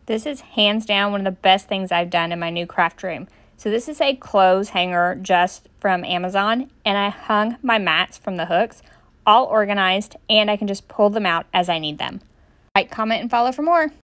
This is hands down one of the best things I've done in my new craft room. So this is a clothes hanger just from Amazon, and I hung my mats from the hooks, all organized, and I can just pull them out as I need them. Like, comment, and follow for more.